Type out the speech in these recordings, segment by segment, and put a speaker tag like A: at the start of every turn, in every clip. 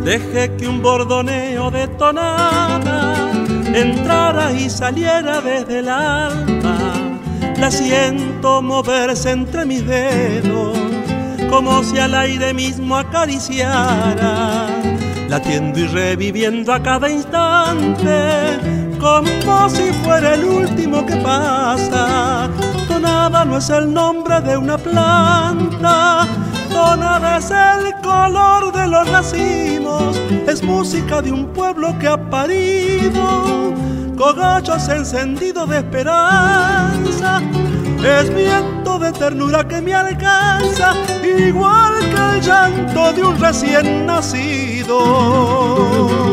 A: Dejé que un bordoneo de tonada entrara y saliera desde el alma. La siento moverse entre mis dedos, como si al aire mismo acariciara, latiendo y reviviendo a cada instante, como si fuera el último que pasa. Tonada no es el nombre de una planta, tonada es el color de los racimos, es música de un pueblo que ha parido cogollos encendidos de esperanza, es viento de ternura que me alcanza, igual que el llanto de un recién nacido.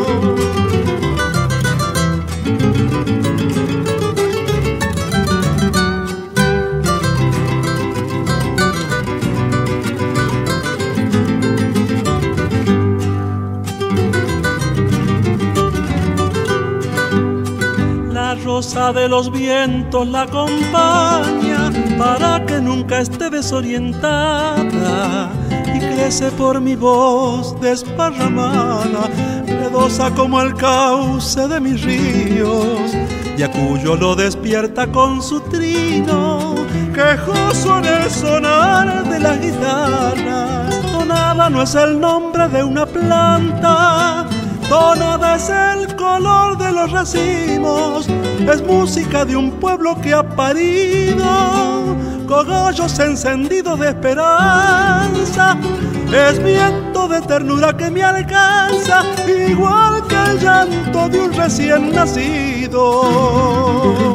A: La rosa de los vientos la acompaña para que nunca esté desorientada, y crece por mi voz desparramada, redosa como el cauce de mis ríos, y a Cuyo lo despierta con su trino, quejoso en el sonar de las guitarras. Tonada no es el nombre de una planta, tonada es el color de los racimos, es música de un pueblo que ha parido cogollos encendidos de esperanza, es viento de ternura que me alcanza, igual que el llanto de un recién nacido.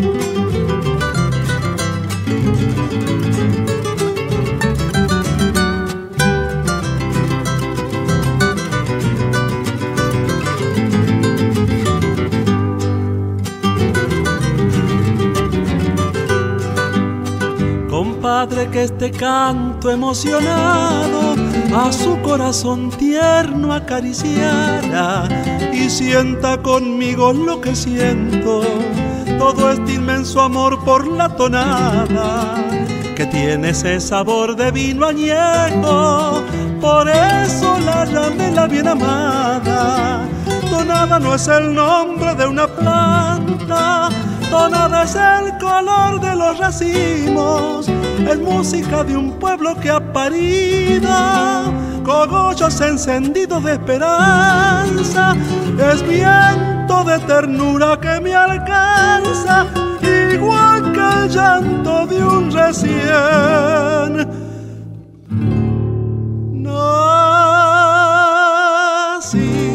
A: Compadre, que este canto emocionado a su corazón tierno acariciara y sienta conmigo lo que siento, todo este inmenso amor por la tonada, que tiene ese sabor de vino añejo, por eso la llamé la bien amada. Tonada no es el nombre de una planta, tonada es el color de los racimos, es música de un pueblo que ha parido cogollos encendidos de esperanza, es viento de ternura que me alcanza, igual que el llanto de un recién nacido.